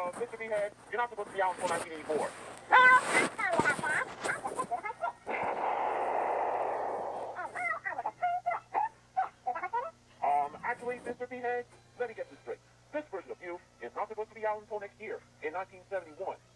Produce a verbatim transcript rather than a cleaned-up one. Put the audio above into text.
Uh, Mister Meathead, you're not supposed to be out until nineteen eighty-four. Um, actually, Mister Meathead, let me get this straight. This version of you is not supposed to be out until next year, in nineteen seventy-one.